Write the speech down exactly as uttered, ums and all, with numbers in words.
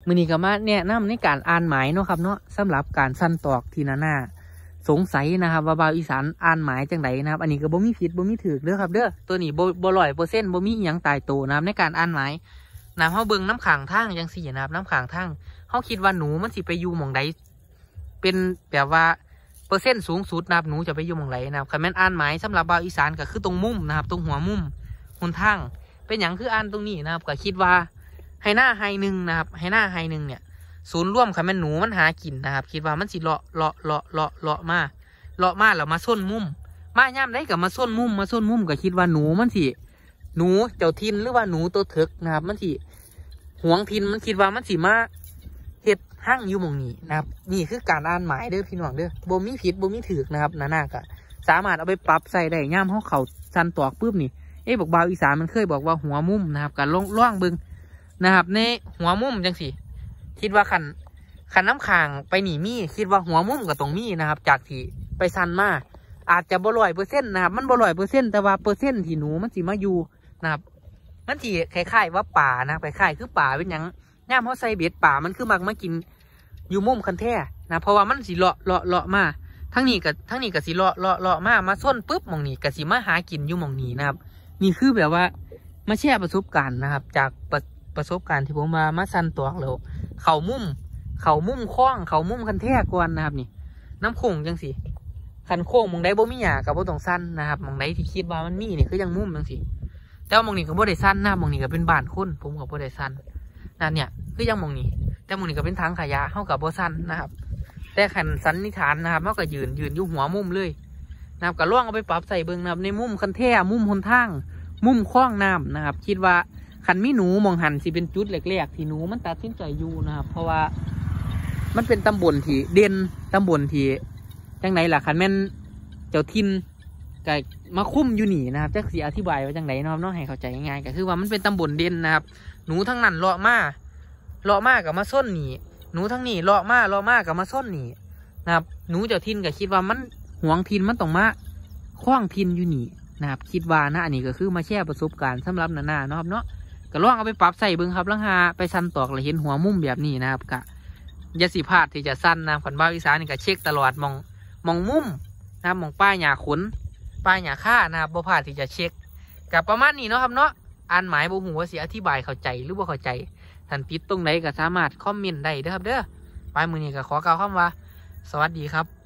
มือนี้ก็มาแนะนำในการอ่านหมายเนาะครับเนาะสำหรับการสั้นตอกที่นาหน้าสงสัยนะครับว่าบ่าวอีสานอ่านหมายจังไดนะครับอันนี้ก็บ่มีผิดบ่มีถูกเด้อครับเด้อตัวนี้บ่บ่ร้อยเปอร์เซ็นต์บ่มีอีหยังตายตัวนะครับในการอ่านหมายนะเฮาเบิ่งน้ำขังทางจังซี่นะครับน้ำขังทางเฮาคิดว่าหนูมันสิไปอยู่หม่องใดเป็นแบบว่าเปอร์เซ็นต์สูงสุดนะครับหนูจะไปอยู่หม่องไหนนะครับคันแม่นอ่านหมายสำหรับบ่าวอีสานก็คือตรงมุมนะครับตรงหัวมุมหนทางเป็นหยังคืออ่านตรงนี้นะครับก็คิดว่าให้หน้าไฮหนึ่งนะครับให้หน้าไฮหนึ่งเนี่ยศูนย์ร่วมคันแม่นหนูมันหากินนะครับคิดว่ามันสิเลาะเลาะเลาะเลาะเลาะมาเลาะมาแล้วมาส้นมุมมาย่ำได้กับมาส้นมุมมาส้นมุมก็คิดว่าหนูมันสิหนูเจ้าทินหรือว่าหนูตัวเถิกนะครับมันสิหวงทินมันคิดว่ามันสิมาเห็ดห้างอยู่หม่องนี้นะครับนี่คือการอ่านหมายเด้อพี่น้องเด้อบ่มีผิดบ่มีถูกนะครับนานาก็สามารถเอาไปปรับใส่ได้ย่ำเขาเขาสั้นตอกปุ๊บนี่เอ๊ะบอกบ่าวอีสานมันเคยบอกว่าหัวมุมนะครับการล่องล่องบึงนะครับในหัวมุมจังสิคิดว่าขันขันน้ำค้างไปหนีมีคิดว่าหัวมุมกับตรงมีนะครับจากที่ไปสั้นมาอาจจะบ่ร้อยเปอร์เซ็นต์นะครับมันบ่ร้อยเปอร์เซ็นต์แต่ว่าเปอร์เซ็นต์ที่หนูมันสิมาอยู่นะครับมันสิคล้ายๆว่าป่านะคล้ายๆคือป่าเป็นอย่างย่ามเขาใส่เบ็ดป่ามันคือมักมากินอยู่มุมคันแท้นะเพราะว่ามันสิเลาะเลาะเลาะมาทั้งนี้กับทั้งนี้กับสิเลาะเลาะเลาะมามาส้นปุ๊บมองนี้กับสิมาหากินอยู่มองนี้นะครับนี่คือแบบว่ามาแชร์ประสบการณ์นะครับจากประประสบการณ์ที่ผมมามาสั้นตัวแล้วเข่ามุมเข่ามุมคล้องเข่ามุมคันแท้ก่อนนะครับนี่น้ำโค้งจังสิคันโค้งมองได้บ่มีหยากับบ่ต้องสั้นนะครับมองได้ที่คิดว่ามันมีนี่คือยังมุมจังสิแต่ว่ามองนี้ก็บ่ได้สั้นนะมองนี้ก็เป็นบ้านคนผมก็บ่ได้สั้นนั่นเนี่ยคือยังมองนี้แต่มองนี้ก็เป็นทางขยะเท่ากับบ่สั้นนะครับแต่ขันสันนิษฐานนะครับเขาก็ยืนยืนอยู่หัวมุมเลยนะครับก็ล่องเอาไปปรับใส่เบิ้งนะครับในมุมคันแท้มุมหนทางมุมคล้องน้ำนะครับคิดว่าขันมีหนูมองหันสิเป็นจุดแรกๆที่หนูมันตัดสินใจอยู่นะครับเพราะว่ามันเป็นตำบลที่เด่นตำบลที่จังไหนล่ะขันแม่นเจ้าทินก็มาคุ้มอยู่หนีนะครับจะสีอธิบายว่าจังไหนเนาะน้องให้เข้าใจง่ายๆก็คือว่ามันเป็นตำบลเด่นนะครับหนูทั้งนั้นเลาะมาเลาะมากับมาส้นหนีหนูทั้งนี้เลาะมาเลาะมากับมาส้นหนีนะครับหนูเจ้าทินก็คิดว่ามันหวงทินมันต้องมาคล้องทินอยู่หนีนะครับคิดว่านะอันนี้ก็คือมาแชร์ประสบการณ์สำหรับนานาเนาะครับเนาะก็ลองเอาไปปรับใส่เบิ้งครับลังหาไปสั้นตอกเลยเห็นหัวมุมแบบนี้นะครับกะยาสีพาดที่จะสั้นนะผันบ้าอีสานนี่ก็เช็คตลอดมองมองมุมนะมองป้ายหยาขนป้ายหยาค่านะครับบ่พลาดที่จะเช็คกับประมาณนี้เนาะครับเนาะอ่านหมายบ่หูว่าสิอธิบายเข้าใจหรือว่าเข้าใจท่านติดตรงไหนก็สามารถคอมเมนต์ได้เด้อครับเด้อปลายมือนี้ก็ขอกล่าวคำว่าสวัสดีครับ